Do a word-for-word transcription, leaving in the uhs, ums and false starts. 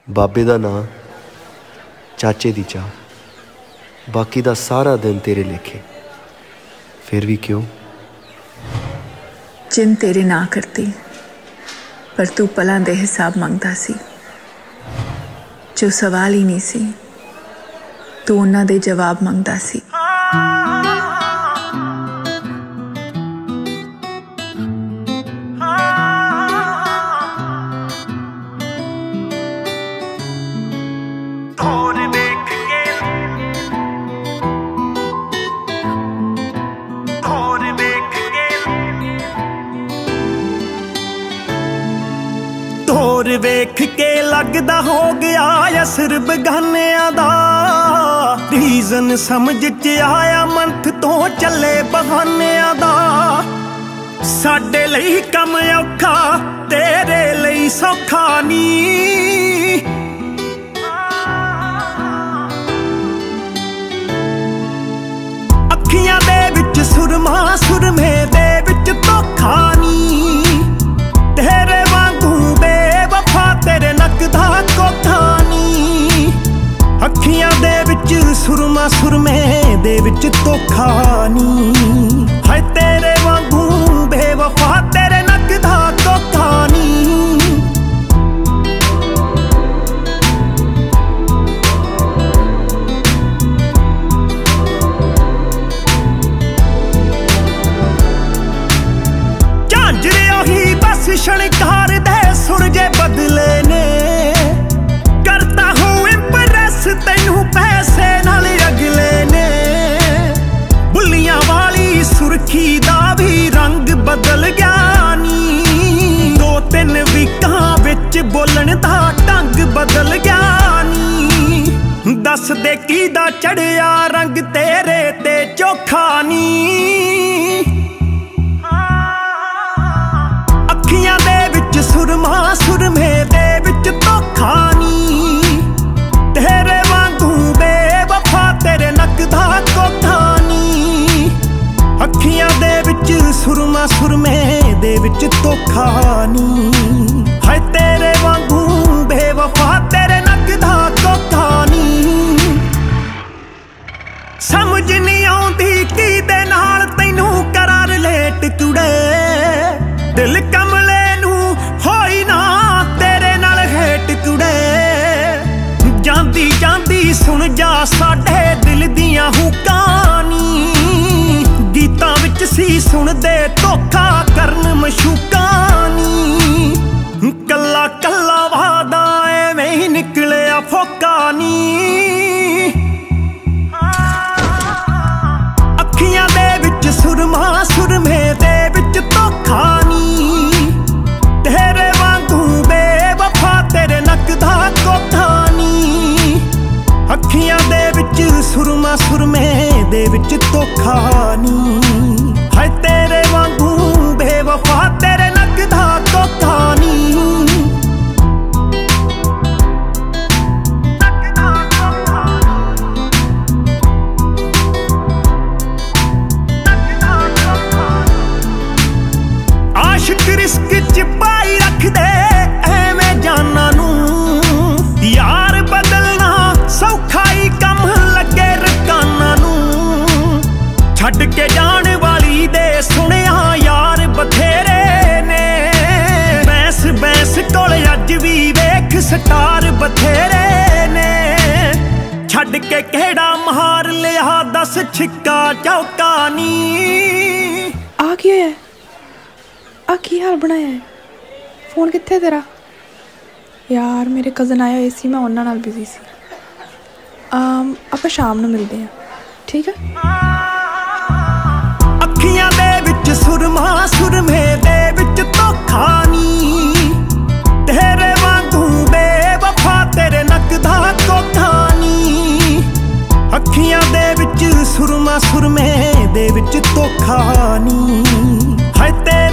बाबे दा नां, चाचे दी चाह, बाकी दा सारा दिन तेरे लेखे। फिर भी क्यों? जिन तेरे ना करती, पर तू पलां दे हिसाब मंगदा सी। जो सवाल ही नहीं सी, तू उन्हां दे जवाब मंगदा सी। तोर वेख के लगदा हो गया असर बेगानियां दा। रीजन समझ च आया मंथ तो चले बहानियां दा। साडे लई कम औखा तेरे लई सौखा नी। अखियां दे विच सुरमा सुरमे दे विच धोखा नी। तेरे वांगू बेवफा तेरे नकदा कोठा नी। अखियां दे विच सुरमा सुरमे दे विच धोखा नी। हाय तेरे वांगू बेवफा तेरे नकदा कोठा नी। झांझरे ओही बस शणकार दे सुरजे बदले ने। करता हूँ इंप्रेस तैनू पैसे नाल अगले ने। बुलियां वाली सुर्खी दा भी रंग बदल गया नी। दो तीन वीकां विच बोलण दा ढंग बदल गया नी। दस दे की दा चढ़िया रंग तेरे ते चोखा नी। अखियां दे विच सुरमा सुरमे दे विच धोखा नी। तेरे वांगू बेवफा तेरे नकदा कोठा नी। अखियां दे विच सुरमा सुरमे दे विच धोखा नी। हाय तेरे वांगू बेवफा तेरे नकदा कोठा नी। समझ नहीं आउंदी की दे नाल तैनू करा रिलेट कुड़े। दिल कमले नू होई ना तेरे नाल हेट कुड़े। जांदी जांदी सुन जा साडे दिल दियां हुक्कां नी। गीतां विच सी सुन दे धोखा करन मशूकां नी। कल्ला कल्ला वादा एवें ही निकलिया फोका नी। अखियां दे विच सुरमा सुरमे दे विच धोखा नी। तेरे वांगू बेवफा तेरे नकदा कोठा नी। अखियां दे विच सुरमा सुरमे दे विच धोखा नी। हाय तेरे वांगू बेवफा तेरे नकदा कोठा नी। आशिक रिस्क च पाई रख दे एवें जाना नू। यार बदलना सौखा ही कम लगे रकाना नू। छड्ड के जान वाली दे सुनिया यार बथेरे ने। बैंस बैंस कोल अज भी वेख स्टार बथेरे ने। छड्ड के केड़ा मार लिया दस छिक्का चौका नी। आ की होया? आ की हाल बनाया है? फोन कित्थे तेरा? यार मेरे कज़न आया होए सी, मैं उन्हां नाल बिजी सी। आम आपां शाम नूं मिलदे हां, ठीक है? अखियां दे विच सुरमा सुरमे दे विच धोखा नी। तेरे वांगू बेवफा तेरे नकदा कोठा नी। अखियां दे विच सुरमा सुरमे दे विच धोखा नी। हाय तेरे